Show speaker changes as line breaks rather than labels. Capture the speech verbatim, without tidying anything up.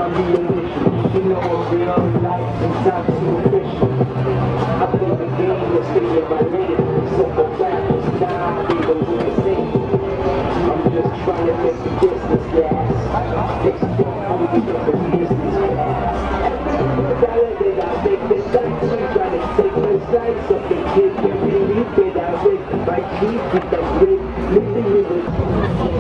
I'm being vicious. You know I'm real life and time too official. I play the game, let's stay in my lane. Simple rappers, nah, they don't do the same. I'm just trying to make the business last. Next door, I'm gonna the business class. Dollar that I make the sights, I'm trying to take the sights of the kid. You believe that I make my keys with the great living in the